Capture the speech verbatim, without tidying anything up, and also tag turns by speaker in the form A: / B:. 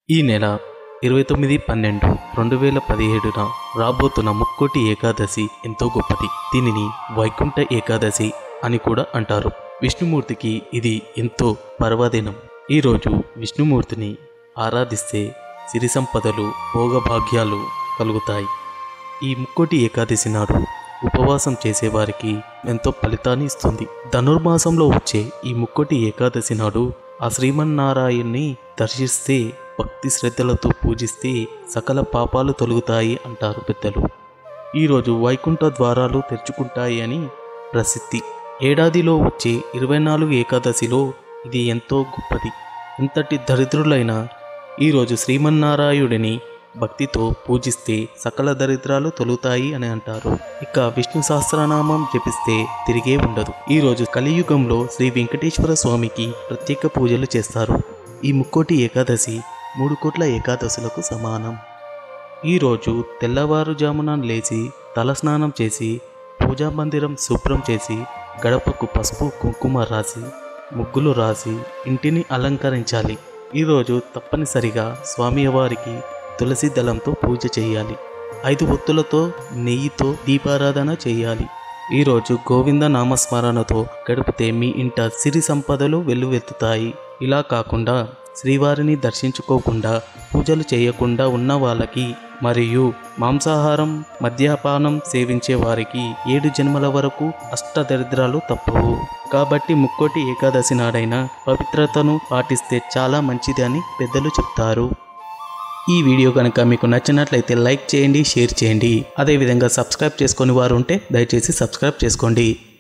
A: ఈ నెల ఇరవై తొమ్మిది పన్నెండు రెండు వేల పదిహేడున రాబోతున్న ముక్కోటి ఏకాదశి ఎంతో గొప్పది. దీనిని వైకుంఠ ఏకాదశి అని కూడా అంటారు. విష్ణుమూర్తికి ఇది ఎంతో పర్వదినం. ఈరోజు విష్ణుమూర్తిని ఆరాధిస్తే సిరి సంపదలు భోగభాగ్యాలు కలుగుతాయి. ఈ ముక్కోటి ఏకాదశి నాడు ఉపవాసం చేసేవారికి ఎంతో ఫలితాన్ని ఇస్తుంది. ధనుర్మాసంలో వచ్చే ఈ ముక్కోటి ఏకాదశి నాడు ఆ శ్రీమన్నారాయణ్ణి దర్శిస్తే, భక్తి శ్రద్ధలతో పూజిస్తే సకల పాపాలు తొలగుతాయి అంటారు పెద్దలు. ఈరోజు వైకుంఠ ద్వారాలు తెరుచుకుంటాయి అని ప్రసిద్ధి. ఏడాదిలో వచ్చే ఇరవై నాలుగు ఏకాదశిలో ఇది ఎంతో గొప్పది. ఇంతటి దరిద్రులైన ఈరోజు శ్రీమన్నారాయుడిని భక్తితో పూజిస్తే సకల దరిద్రాలు తొలుగుతాయి అని అంటారు. ఇక విష్ణు సహస్రనామం జపిస్తే తిరిగే ఉండదు. ఈరోజు కలియుగంలో శ్రీ వెంకటేశ్వర స్వామికి ప్రత్యేక పూజలు చేస్తారు. ఈ ముక్కోటి ఏకాదశి మూడు కోట్ల ఏకాదశులకు సమానం. ఈరోజు తెల్లవారుజామున లేచి తలస్నానం చేసి పూజా మందిరం శుభ్రం చేసి గడపకు పసుపు కుంకుమ రాసి ముగ్గులు రాసి ఇంటిని అలంకరించాలి. ఈరోజు తప్పనిసరిగా స్వామివారికి తులసి దళంతో పూజ చేయాలి. ఐదు ఒత్తులతో నెయ్యితో దీపారాధన చేయాలి. ఈరోజు గోవింద నామస్మరణతో గడిపితే మీ ఇంట సిరి సంపదలు వెల్లువెత్తుతాయి. ఇలా కాకుండా శ్రీవారిని దర్శించుకోకుండా పూజలు చేయకుండా ఉన్న వాళ్ళకి మరియు మాంసాహారం మద్యపానం సేవించే వారికి ఏడు జన్మల వరకు అష్టదరిద్రాలు తప్పవు. కాబట్టి ముక్కోటి ఏకాదశి నాడైనా పవిత్రతను పాటిస్తే చాలా మంచిది అని పెద్దలు చెప్తారు. ఈ వీడియో కనుక మీకు నచ్చినట్లయితే లైక్ చేయండి, షేర్ చేయండి. అదేవిధంగా సబ్స్క్రైబ్ చేసుకొని వారు ఉంటే దయచేసి సబ్స్క్రైబ్ చేసుకోండి.